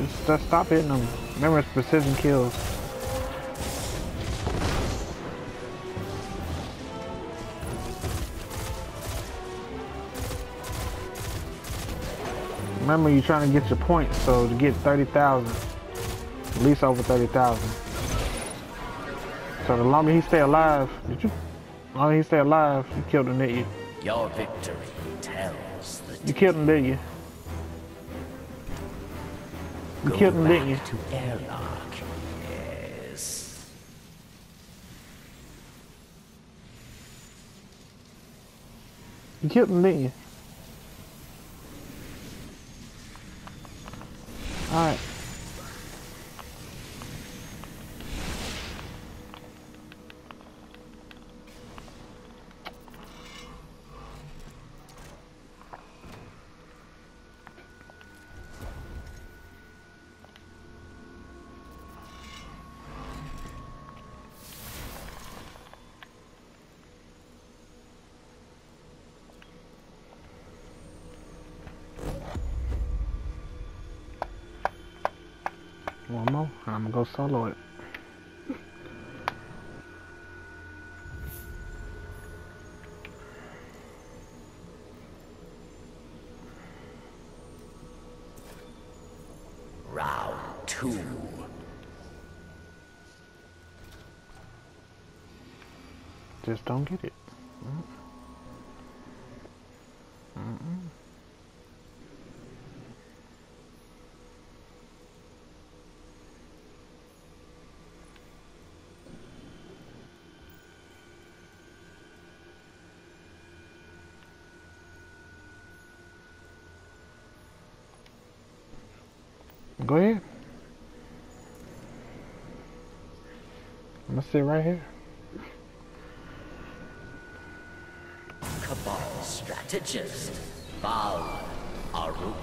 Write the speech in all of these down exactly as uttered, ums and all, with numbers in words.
Just, just stop hitting them. Remember, it's precision kills. Remember, you're trying to get your points, so to get thirty thousand, at least over thirty thousand. So the longer he stay alive, did you? The longer he stay alive, you killed him, didn't you? Your victory tells the You killed him, didn't you? You Go killed him, didn't you? back to Airlock. Yes. You killed him, didn't you? Alright. One more, and I'm gonna go solo it. Round two. Just don't get it. Mm. Mm-mm. Go ahead. I'm gonna sit right here. Cabal strategist. Val Arun.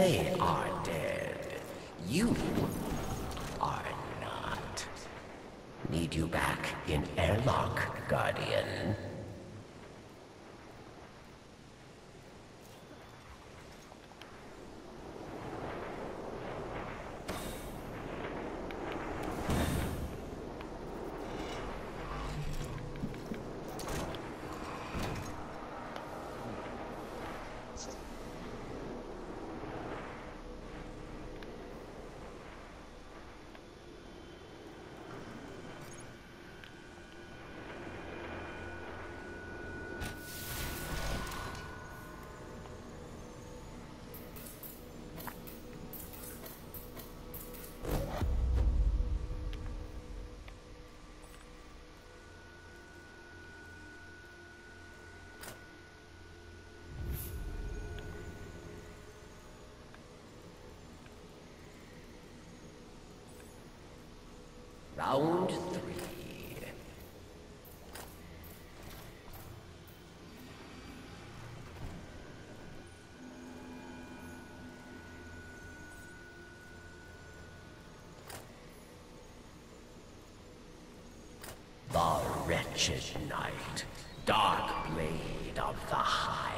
They are dead. You are not. Need you back in airlock, Guardian. Round three. The wretched night, dark blade of the Hive.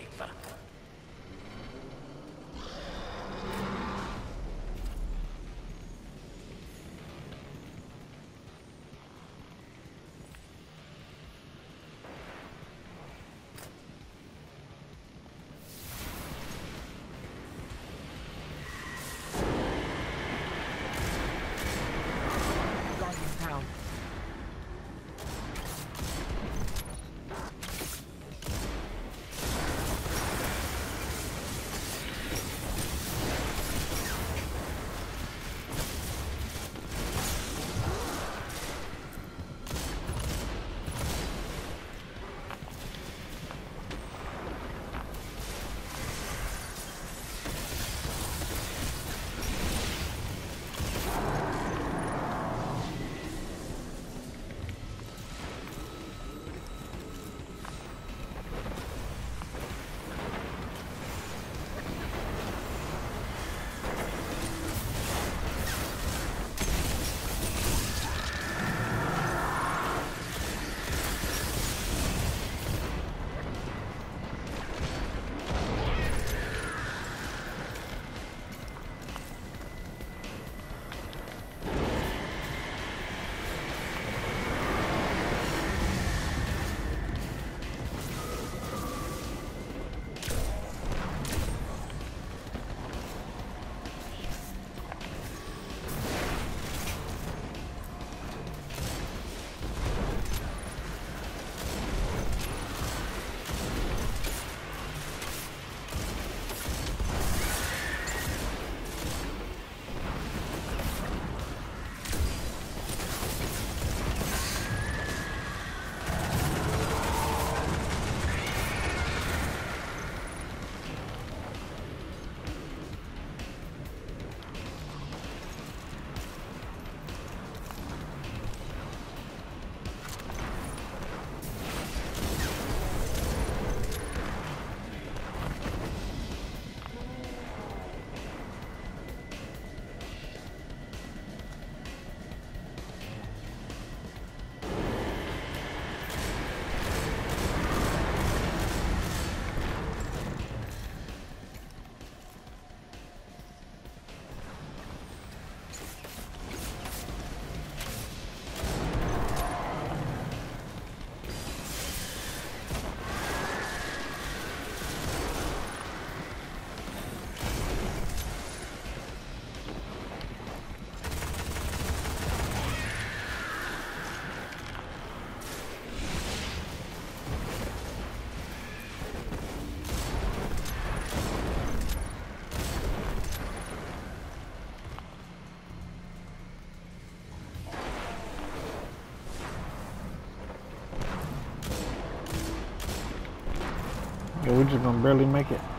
Yeah, we're just gonna barely make it.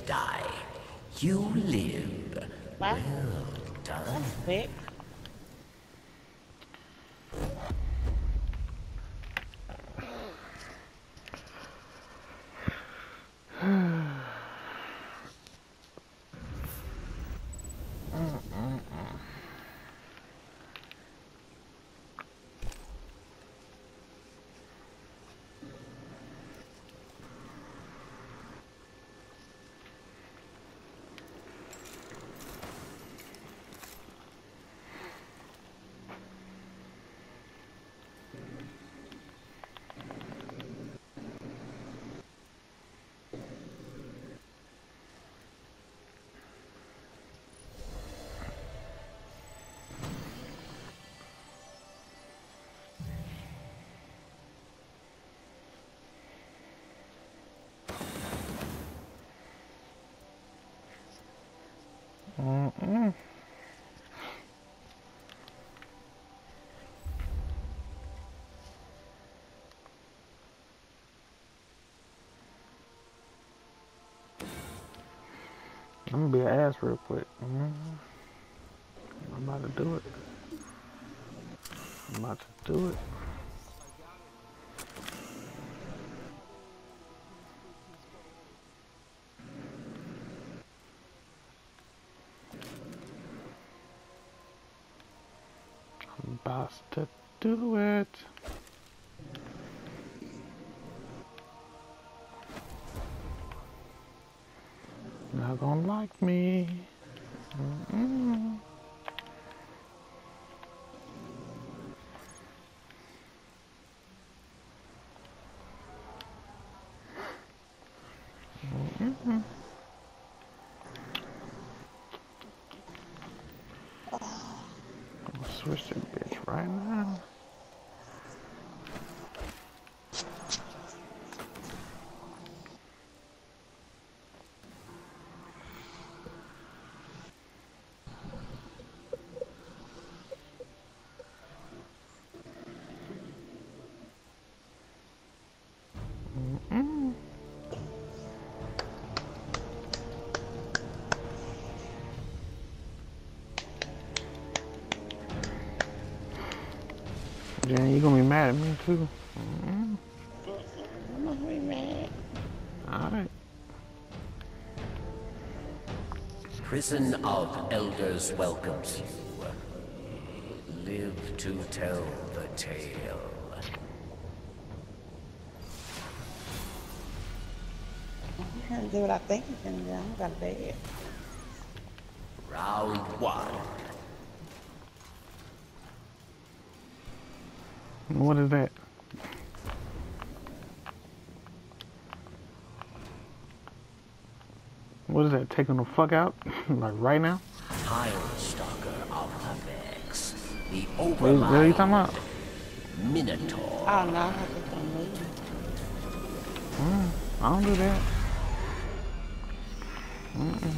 die. You live. Wow. Well done. Quick. Mm-mm. I'm gonna be an ass real quick. Mm-hmm. I'm about to do it. I'm about to do it. I'm about to do it. Not gonna like me. Mm-mm. Mm-mm. I'm gonna switch this bitch right now. Mm-mm. Jen, you gonna be mad at me too. Mm-mm. I'm not gonna be mad. Alright. Prison of Elders welcomes you. Live to tell the tale. I'm gonna do what I think he's gonna do. I'm gonna bed. Round one. What is that? What is that? Taking the fuck out? Like right now? Time Stalker of the Vex. The What, what are you talking overmind about? Minotaur. Oh no, I think I'm leaving. Mm, I don't do that. Mm-mm.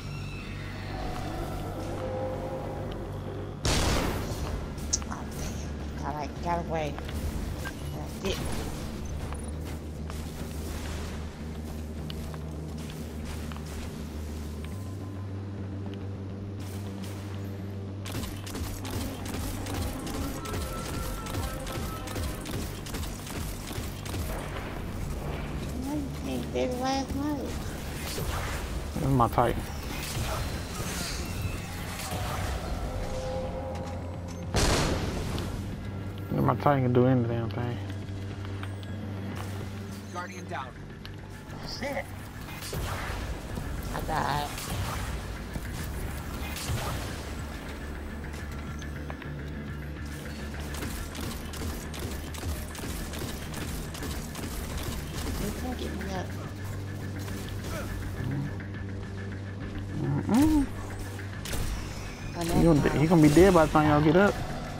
Oh damn. Alright, got away. That's it. You did it last night. This is my Titan. My Titan can do any damn thing. Guardian down. Shit. I died. You can't get me up. Mm-mm. Oh, He gonna, he gonna be dead by the time y'all get up.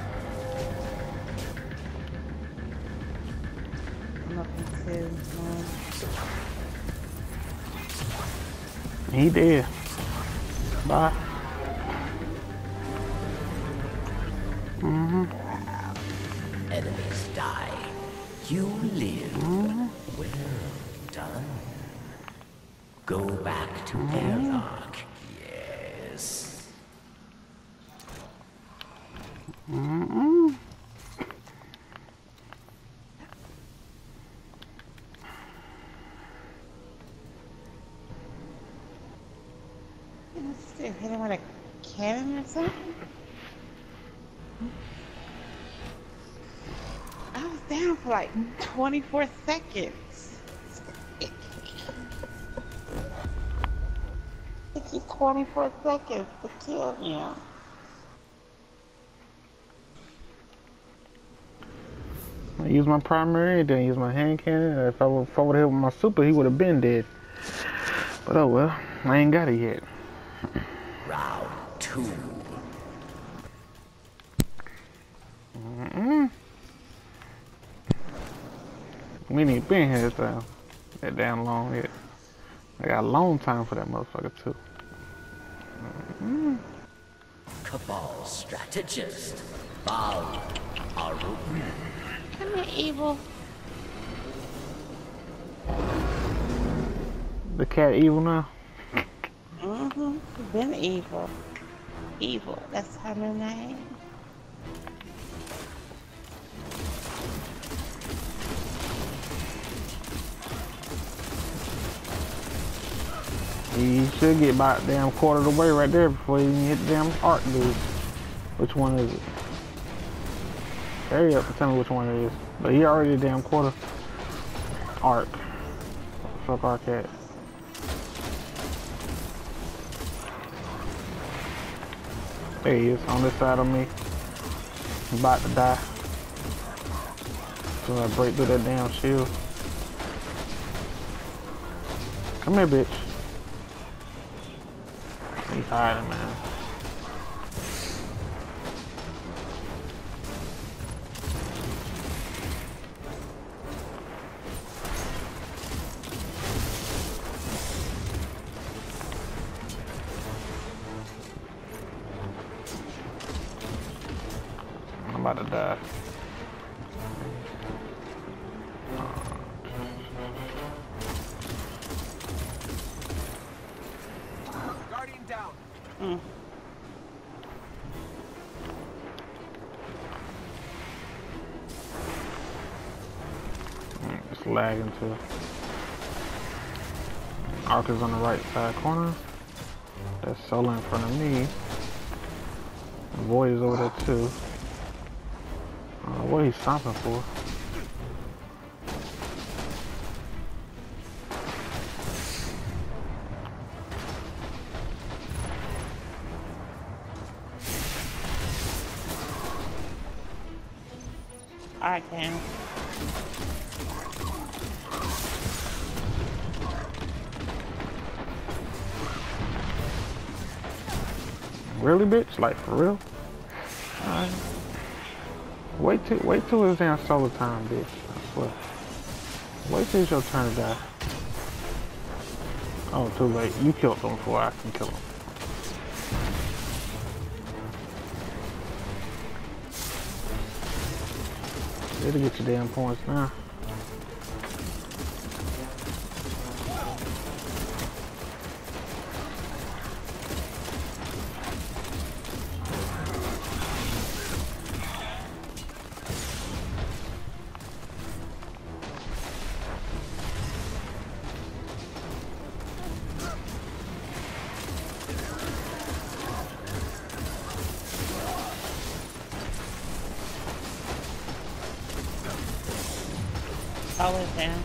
I'm up into one. He dead. Bye. Mm-hmm. Enemies die. You live. Mm-hmm. Well done. Go back to Airlock. Yes. Mm-mm. Still hit him with a cannon or something? I was down for like twenty-four seconds. It took you twenty-four seconds to kill him. I use my primary, then use my hand cannon. If I would, if I would have hit with my super, he would have been dead. But oh well, I ain't got it yet. Round two. Mm-mm. We ain't been here so that damn long yet. I got a long time for that motherfucker too. Mm-mm. Cabal strategist. Val Arun. Come here, evil. The cat evil now? Mm-hmm. Been evil. Evil. That's her new name. He should get about damn quarter of the way right there before he even hit the damn arc dude. Which one is it? Hurry up and tell me which one it is. But he already a damn quarter arc. Fuck arc cat. There he is on this side of me. I'm about to die. So I break through that damn shield. Come here, bitch. He's hiding, man. I'm about to die. Guardian down. Mm. It's lagging too. Arc is on the right side corner. That's Solar in front of me. Void is over there too. I don't know what he's stomping for. Alright, Cam. Really, bitch? Like, for real? Alright. Wait till, wait till it's damn solar time, bitch. I swear. Wait till it's your turn to die. Oh, too late. You killed him before I can kill him. It'll get your damn points now. Always down.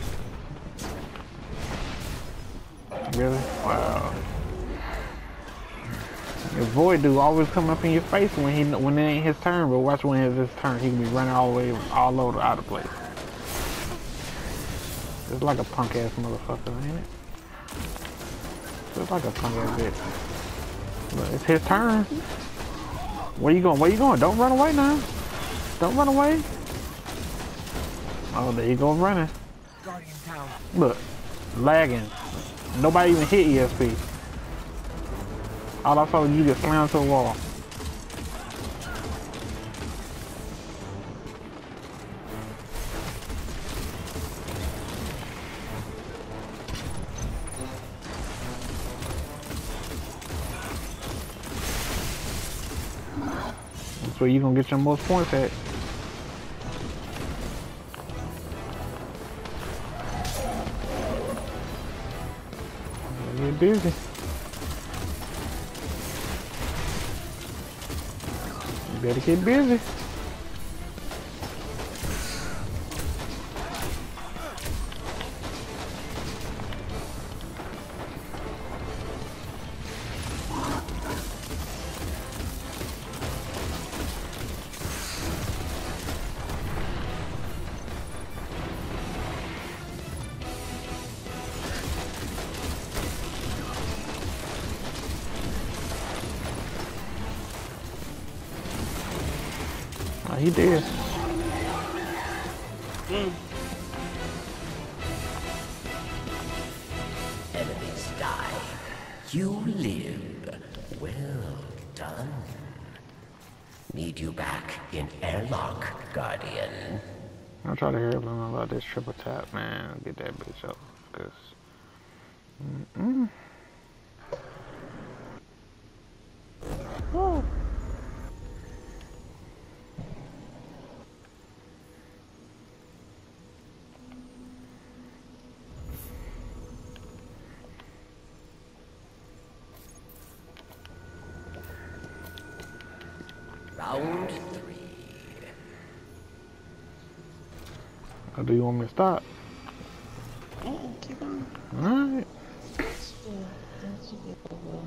Really? Wow. The Void dude always come up in your face when he when it ain't his turn, but watch when it's his turn, he can be running all the way all over out of place. It's like a punk ass motherfucker, ain't it? It's like a punk ass bitch. But it's his turn. Where you going? Where you going? Don't run away now. Don't run away. Oh, there you go running. Guardian down. Look, lagging. Nobody even hit E S P. All I saw was you get slammed to the wall. That's where you gonna get your most points at. Get busy. You better get busy. Oh, he did. Mm. Enemies die. You live. Well done. Need you back in airlock, Guardian. I'll try to hear them about this triple tap, man. Get that bitch up, cause. Mm-mm. Woo. Round three. Or do you want me to stop? Uh-uh, keep on. Alright. Yeah, that should be over.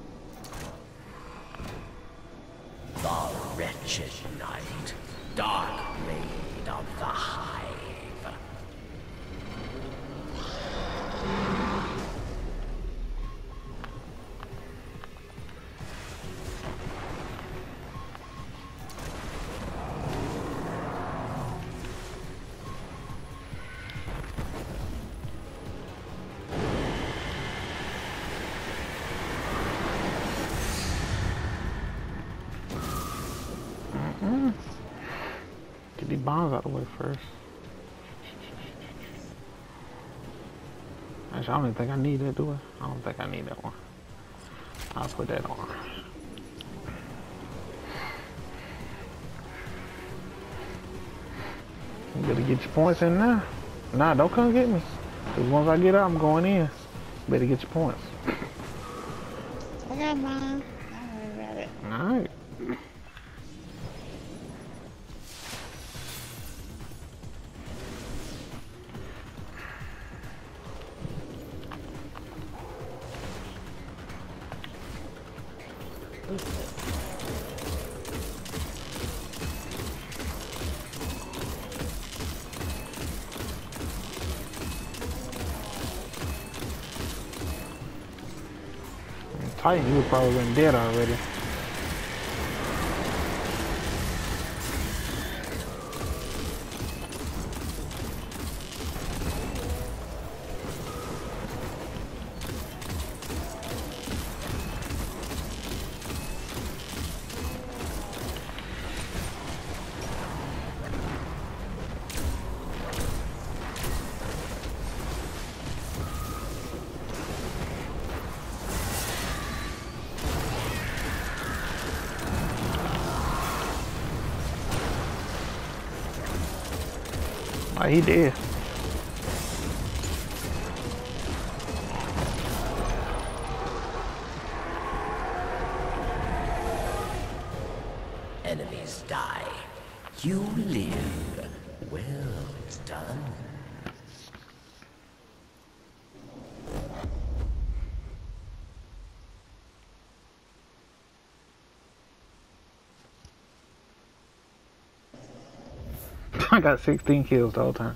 The wretched night. Dark blade of the hive. Mm. Get these bombs out of the way first. Actually, I don't even think I need that, do I? I don't think I need that one. I'll put that on. You better get your points in now. Nah, don't come get me. Cause once I get out, I'm going in. Better get your points. I got mine. Don't worry about it. Alright. Titan, you would probably been dead already. Oh, he did. Enemies die. You live. Well done. I got sixteen kills the whole time.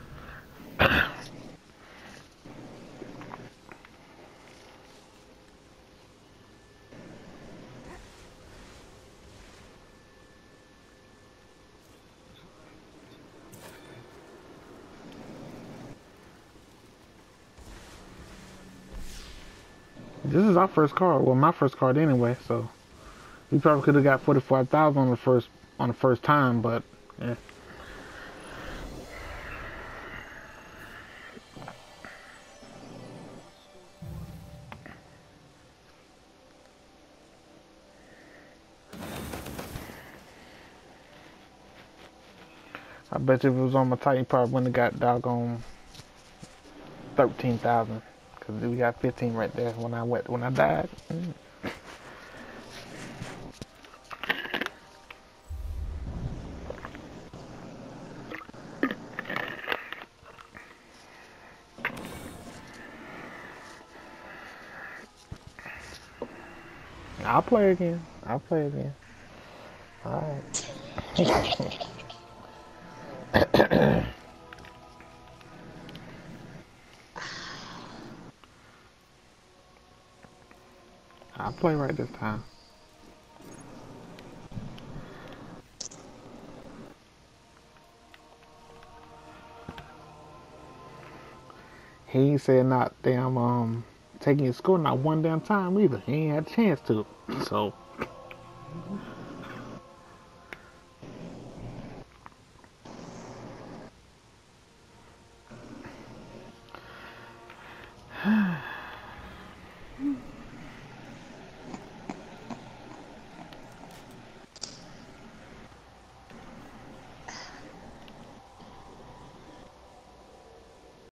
This is our first card. Well, my first card anyway. So we probably could have got forty-five thousand on the first on the first time, but yeah. I bet you if it was on my Titan, you probably wouldn't have got doggone thirteen thousand. Cause we got fifteen right there when I went when I died. Mm. I'll play again. I'll play again. Alright. I'll play right this time. He ain't said not damn um taking his score not one damn time either. He ain't had a chance to. So